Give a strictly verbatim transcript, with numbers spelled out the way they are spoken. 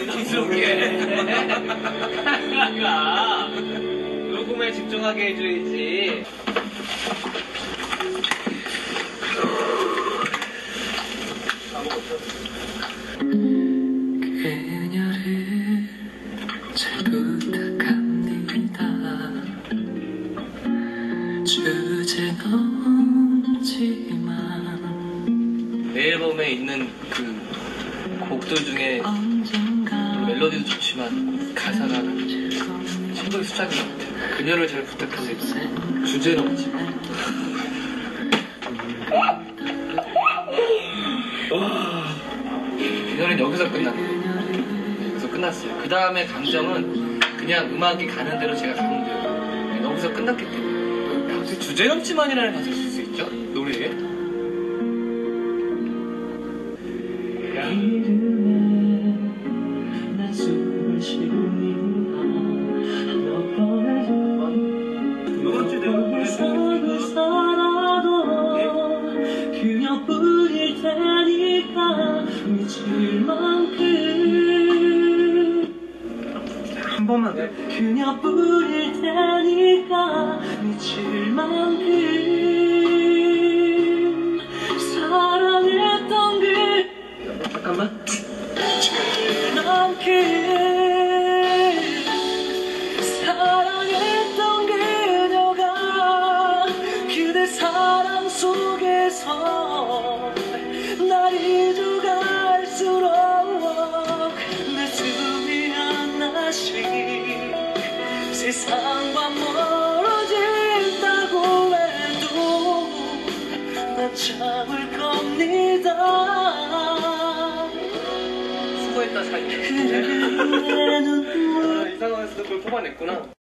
부담스럽게. 야, 녹음에 집중하게 해줘야지. 그녀를 잘 부탁합니다. 주제는 없지만 내 앨범에 있는 그 곡들 중에 멜로디도 좋지만 가사가 최고의 수작인 것 같아요. 그녀를 잘 부탁합니다. 주제는 없지만. 그녀는 여기서 끝났네. 여기서 끝났어요. 그 다음에 감정은 그냥 음악이 가는 대로 제가 가면 돼요. 여기서 끝났기 때문에. 어떻게 주제는 없지만이라는 가사를 쓸 수 있죠? 노래에? 그녀뿐일 테니까 미칠 만큼 한 번만 더. 그녀뿐일 테니까 미칠 만큼 사랑했던 그 잠깐만. 미칠 만큼 사랑했던 그녀가 그대 사랑 속에서 날 잊어갈수록 내 숨이 하나씩 세상과 멀어진다고 해도 난 참을 겁니다. 수고했다, 자기. 그대 눈물 이 상황에서도 그걸 뽑아냈구나.